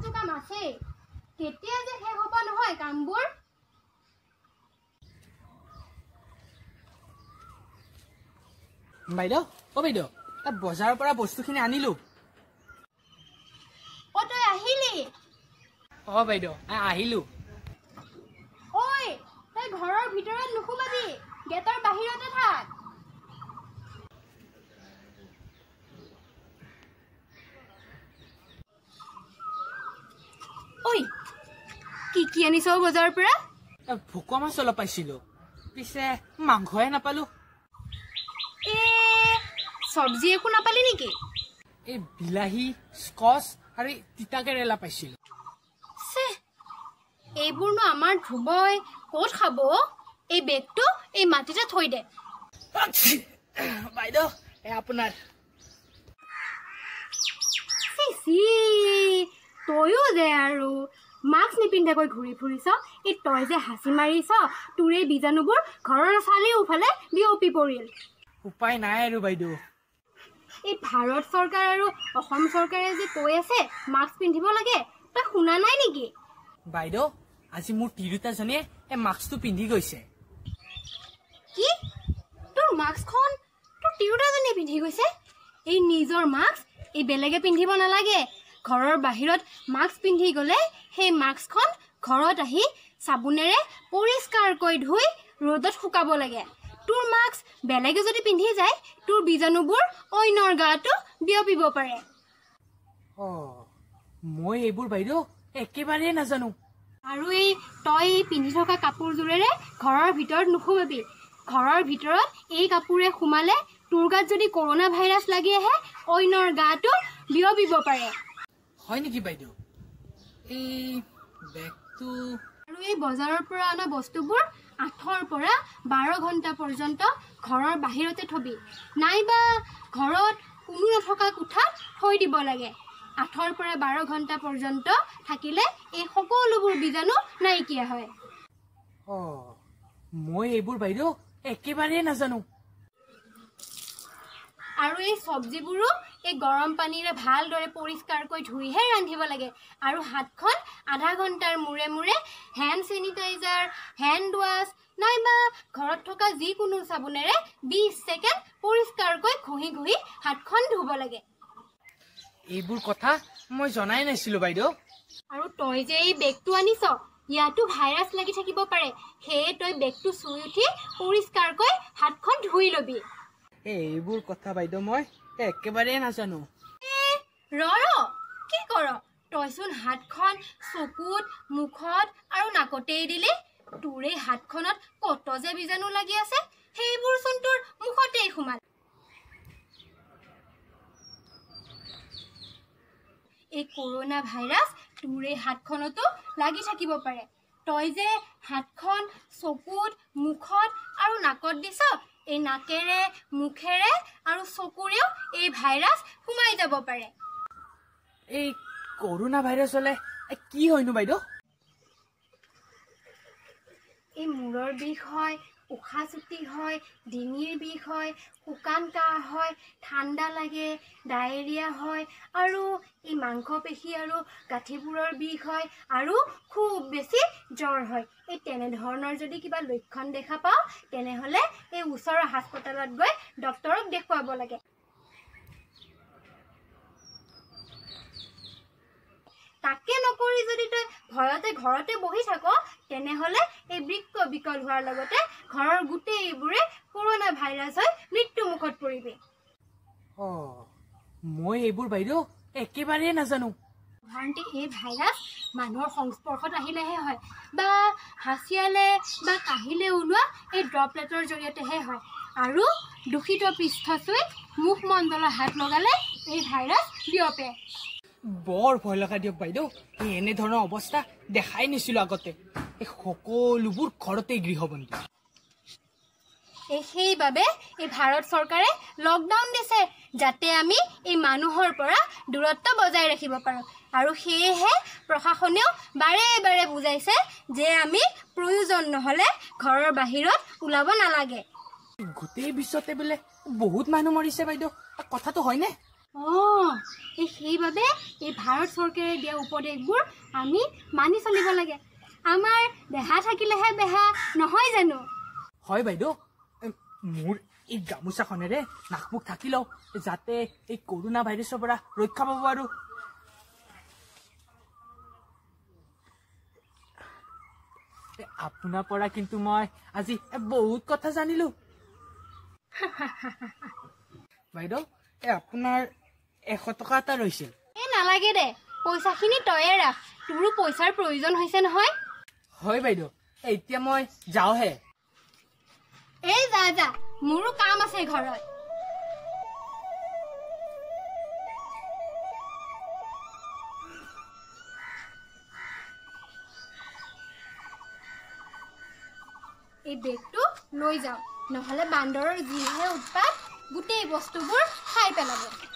বহুতো কাম আছে কেতিয়া যে শেষ হ'ব নহয় কামবোৰ বাইদেউ বাইদেউ বজাৰৰ পৰা বস্তুখিনি আনিলো তই আহিলি বাইদেউ আহিলো ঐ তই ঘৰৰ ভিতৰত নুসুমাবি গেটৰ বাহিৰতে থাক ঐ কি আনিছ বজাৰৰ পৰা ভোকুৱা মাছ অলপ পাইছিলো পিছে মাংসহে নাপালো চব্জি একো নাপালি নেকি এই বিলাহী স্কচ আৰু তিতা কেৰেলা পাইছিলো এইবোৰনো আমাৰ ধ্ৰুৱই ক'ত খাব এই বেগটো এই মাটিতে থৈ দে বাইদেউ আপোনাৰ তয়ো যে আৰু মাস্ক নিপিন্ধাকৈ ঘূৰি ফুৰিছ এই তই যে হাঁচি মাৰিছ তোৰ এই বীজাণুবোৰ ঘৰৰ চাৰিওফালে বিয়পি পৰিল উপায় নাই আৰু বাইদেউ এই ভাৰত চৰকাৰ আৰু অসম চৰকাৰে যে কৈ আছে মাস্ক পিন্ধিব লাগে তই শুনা নাই নেকি বাইদেউ আজি মোৰ তিৰোতাজনীয়ে এই মাস্কটো পিন্ধি গৈছে কি তোৰ মাস্কখন তোৰ তিৰোতাজনীয়ে পিন্ধি গৈছে এই নিজৰ মাস্ক এই বেলেগে পিন্ধিব নালাগে ঘৰৰ বাহিৰত মাস্ক পিন্ধি গ'লে সেই মাস্কখন ঘৰত আহি চাবোনেৰে পৰিষ্কাৰকৈ ধুই ৰ'দত শুকাব লাগে তোৰ মাস্ক বেলেগে যদি পিন্ধি যায় তোৰ বীজাণুবোৰ অন্যৰ গাটো বিয়পিব পাৰে মই এইবোৰ বাইদেউ একেবাৰে নাজানো আৰু এই তই পিন্ধি থকা কাপোৰযোৰেৰে ঘৰৰ ভিতৰত নুসুমাবি ঘৰৰ ভিতৰত এই কাপোৰে সোমালে তোৰ গাত যদি কৰোনা ভাইৰাছ লাগি আহে অন্যৰ গাটো বিয়পিব পাৰে হয় নেকি বাইদেউ এই বেগটো আৰু এই বজাৰৰ পৰা অনা বস্তুবোৰ 8ৰ পৰা 12 ঘণ্টা পৰ্যন্ত ঘৰৰ বাহিৰতে থবি নাইবা ঘৰত কোনো নথকা কোঠাত থৈ দিব লাগে 8ৰ পৰা 12 ঘণ্টা পৰ্যন্ত থাকিলে এই সকলোবোৰ বীজাণু নাইকিয়া হয় মই এইবোৰ বাইদেউ একেবাৰে নাজানো আৰু এই চব্জিবোৰো এই গৰম পানীৰে ভালদৰে পৰিষ্কাৰকৈ ধুইহে ৰান্ধিব লাগে আৰু হাতখন আধা ঘণ্টাৰ মূৰে মূৰে হেণ্ড চেনিটাইজাৰ হেণ্ড ৱাছ নাইবা ঘৰত থকা যিকোনো চাবোনেৰে 20 ছেকেণ্ড পৰিষ্কাৰকৈ ঘঁহি ঘঁহি হাতখন ধুব লাগে এইবোৰ কথা মই জনাই নাছিলো বাইদেউ আৰু তই যে এই বেগটো আনিছ ইয়াতো ভাইৰাছ লাগি থাকিব পাৰে সেয়ে তই বেগটো চুই উঠি পৰিষ্কাৰকৈ হাতখন ধুই লবি এইবোৰ কথা বাইদেউ মই একেবাৰে নাজানো কি কৰ তইচোন হাতখন চকুত মুখত আৰু নাকতেই দিলি তোৰ এই হাতখনত কত যে বীজাণু লাগি আছে সেইবোৰ চোন তোৰ মুখতেই সোমাল এই কৰোনা ভাইৰাছ তোৰ এই হাতখনতো লাগি থাকিব পাৰে তই যে হাতখন চকুত মুখত আৰু নাকত দিছ এই নাকেৰে মুখেৰে আৰু চকুৰেও এই ভাইৰাছ সোমাই যাব পাৰে এই কৰোনা ভাইৰাছ হলে কি হয়নো বাইদেউ এই মূৰৰ বিষ হয় উশাহ চুটি হয় ডিঙিৰ বিষ হয় শুকান কাহ হয় ঠাণ্ডা লাগে ডায়েৰিয়া হয় আৰু এই মাংসপেশী আৰু গাঁঠিবোৰৰ বিষ হয় আৰু খুব বেছি জ্বৰ হয় এই তেনেধৰণৰ যদি কিবা লক্ষণ দেখা পাওঁ তেনেহ'লে এই ওচৰৰ হাস্পতালত গৈ ডক্তৰক দেখুৱাব লাগে তাকে নকৰি যদি তই ভয়তে ঘৰতে বহি থাক তেনেহ'লে এই বৃক্ক বিকল হোৱাৰ লগতে ঘৰৰ গোটেইবোৰে কৰোনা ভাইৰাছ হৈ মৃত্যু মুখত পৰিবি মই এইবোৰ বাইদেউ একেবাৰে নাজানো সাধাৰণতে এই ভাইৰাছ মানুহৰ সংস্পৰ্শত আহিলেহে হয় বা হাঁচিয়ালে বা কাহিলে ওলোৱা এই ড্ৰপলেটৰ জৰিয়তেহে হয় আৰু দূষিত পৃষ্ঠ চুই মুখমণ্ডলৰ হাত লগালে এই ভাইৰাছ বিয়পে বৰ ভয় লগা দিয়ক বাইদেউ এই এনেধৰণৰ অৱস্থা দেখাই নিছিলো আগতে এই সকলোবোৰ ঘৰতে গৃহবন্দী সেইবাবে এই ভাৰত চৰকাৰে লকডাউন দিছে যাতে আমি এই মানুহৰ পৰা দূৰত্ব বজাই ৰাখিব পাৰোঁ আৰু সেয়েহে প্ৰশাসনেও বাৰে বাৰে বুজাইছে যে আমি প্ৰয়োজন নহ'লে ঘৰৰ বাহিৰত ওলাব নালাগে গোটেই বিশ্বতে বোলে বহুত মানুহ মৰিছে বাইদেউ কথাটো হয়নে সেইবাবে এই ভাৰত চৰকাৰে দিয়া উপদেশবোৰ আমি মানি চলিব লাগে আমাৰ দেহা থাকিলেহে বেহা নহয় জানো হয় বাইদেউ মোৰ এই গামোচাখনেৰে নাকমুখ ঢাকি লওঁ যাতে এই কৰোনা ভাইৰাছৰ পৰা ৰক্ষা পাব আৰু আপোনাৰ পৰা কিন্তু মই আজি বহুত কথা জানিলো বাইদেউ আপোনাৰ 100 টকা এটা ৰৈছিল নালাগে দে পইচাখিনি তয়ে ৰাখ তোৰো পইচাৰ প্ৰয়োজন হৈছে নহয় হয় বাইদেউ এতিয়া মই যাওঁহে যা মোৰো কাম আছে ঘৰত এই বেগটো লৈ যাওঁ নহলে বান্দৰৰ যিহে উৎপাত গোটেই বস্তুবোৰ খাই পেলাব